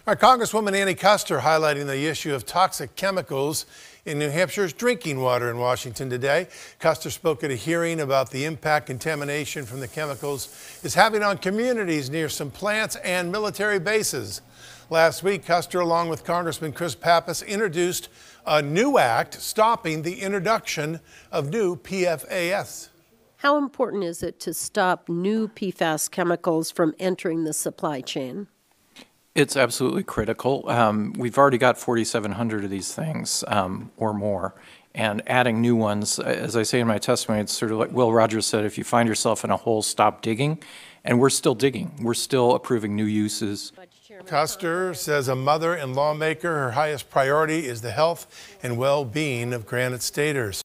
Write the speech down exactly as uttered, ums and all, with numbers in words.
Our Congresswoman Annie Kuster highlighting the issue of toxic chemicals in New Hampshire's drinking water in Washington today. Kuster spoke at a hearing about the impact contamination from the chemicals is having on communities near some plants and military bases. Last week, Kuster, along with Congressman Chris Pappas, introduced a new act stopping the introduction of new P F A S. How important is it to stop new P FAS chemicals from entering the supply chain? It's absolutely critical. Um, we've already got forty-seven hundred of these things um, or more, and adding new ones, as I say in my testimony, it's sort of like Will Rogers said, if you find yourself in a hole, stop digging. And we're still digging. We're still approving new uses. Kuster says a mother and lawmaker, her highest priority is the health and well-being of Granite Staters.